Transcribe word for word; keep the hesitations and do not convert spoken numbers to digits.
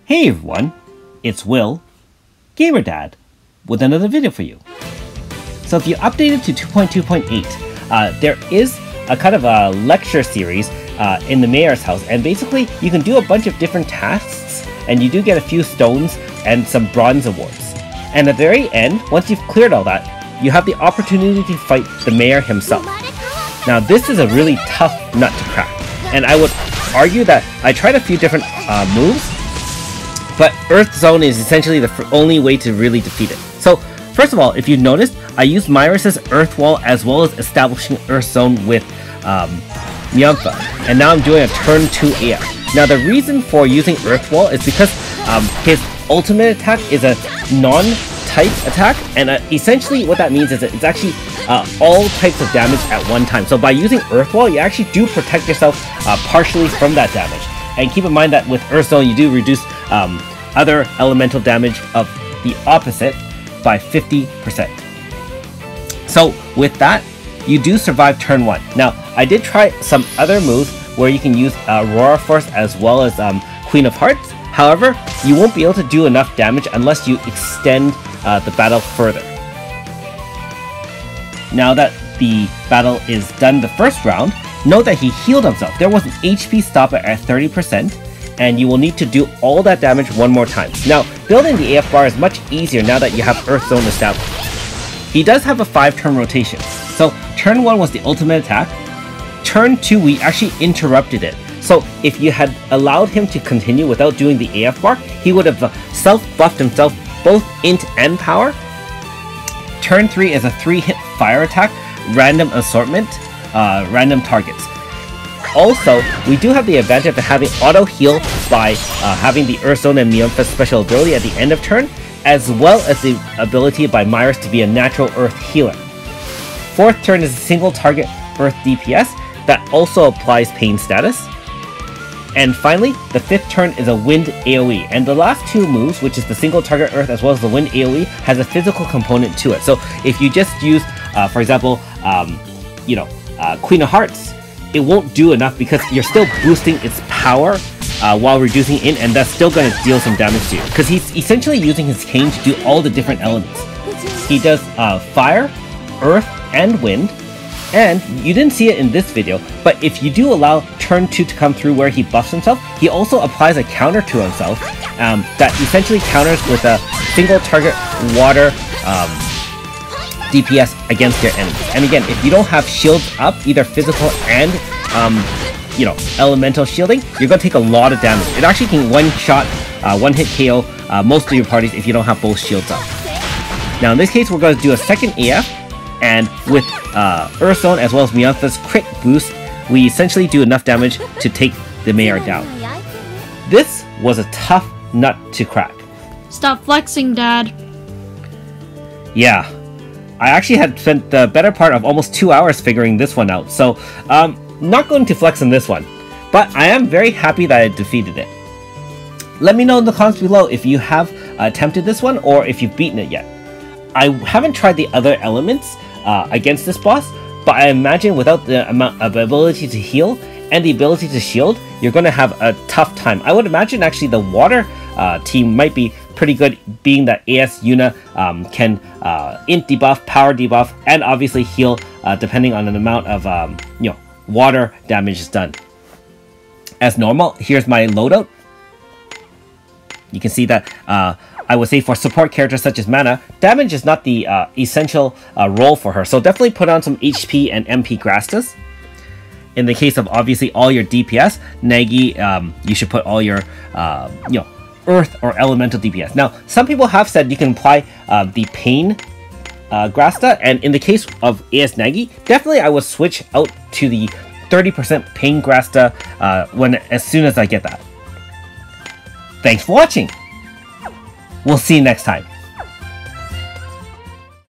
Hey everyone, it's Will, Gamer Dad, with another video for you. So if you updated to two point two point eight, uh, there is a kind of a lecture series uh, in the mayor's house, and basically you can do a bunch of different tasks, and you do get a few stones and some bronze awards. And at the very end, once you've cleared all that, you have the opportunity to fight the mayor himself. Now this is a really tough nut to crack, and I would argue that I tried a few different uh, moves, but Earth Zone is essentially the only way to really defeat it. So first of all, if you've noticed, I used Myrus's Earth Wall as well as establishing Earth Zone with um, Myantha, and now I'm doing a turn two A F. Now the reason for using Earth Wall is because um, his ultimate attack is a non-type attack, and uh, essentially what that means is that it's actually uh, all types of damage at one time. So by using Earth Wall, you actually do protect yourself uh, partially from that damage. And keep in mind that with Earth Zone, you do reduce um, other elemental damage of the opposite by fifty percent. So with that, you do survive turn one. Now, I did try some other moves where you can use uh, Aurora Force as well as um, Queen of Hearts. However, you won't be able to do enough damage unless you extend uh, the battle further. Now that the battle is done the first round, note that he healed himself. There was an H P stopper at thirty percent, and you will need to do all that damage one more time. Now, building the A F bar is much easier now that you have Earth Zone established. He does have a five turn rotation. So turn one was the ultimate attack. Turn two, we actually interrupted it. So if you had allowed him to continue without doing the A F bar, he would have self-buffed himself both int and power. Turn three is a three hit fire attack, random assortment, uh, random targets. Also, we do have the advantage of having auto heal by uh, having the Earth Zone and Myantha's special ability at the end of turn, as well as the ability by Myrus to be a natural Earth healer. Fourth turn is a single target Earth D P S that also applies pain status. And finally, the fifth turn is a Wind AoE, and the last two moves, which is the single target Earth as well as the Wind AoE, has a physical component to it. So if you just use, uh, for example, um, you know, uh, Queen of Hearts, it won't do enough because you're still boosting its power uh, while reducing it, and that's still going to deal some damage to you. Because he's essentially using his cane to do all the different elements. He does uh, fire, earth, and wind. And you didn't see it in this video, but if you do allow turn two to come through where he buffs himself, he also applies a counter to himself um, that essentially counters with a single target water um, D P S against your enemies. And again, if you don't have shields up, either physical and um, you know, elemental shielding, you're going to take a lot of damage. It actually can one-shot, uh, one-hit K O uh, most of your parties if you don't have both shields up. Now in this case, we're going to do a second A F, and with uh, Earth Zone as well as Myantha's crit boost, we essentially do enough damage to take the mayor down. This was a tough nut to crack. Stop flexing, Dad. Yeah. I actually had spent the better part of almost two hours figuring this one out, so um, not going to flex on this one, but I am very happy that I defeated it. Let me know in the comments below if you have attempted this one or if you've beaten it yet. I haven't tried the other elements uh, against this boss, but I imagine without the amount of ability to heal and the ability to shield, you're going to have a tough time. I would imagine actually the water uh, team might be pretty good, being that A S Yuna um, can uh, int debuff, power debuff, and obviously heal uh, depending on the amount of um, you know, water damage is done. As normal, here's my loadout. You can see that uh, I would say for support characters such as Mana, damage is not the uh, essential uh, role for her, so definitely put on some H P and M P Grastas. In the case of obviously all your D P S, Nagi, um, you should put all your uh, you know, earth or elemental D P S. Now, some people have said you can apply uh, the pain uh, Grasta, and in the case of A S Nagi, definitely I would switch out to the thirty percent pain Grasta uh, when as soon as I get that. Thanks for watching. We'll see you next time.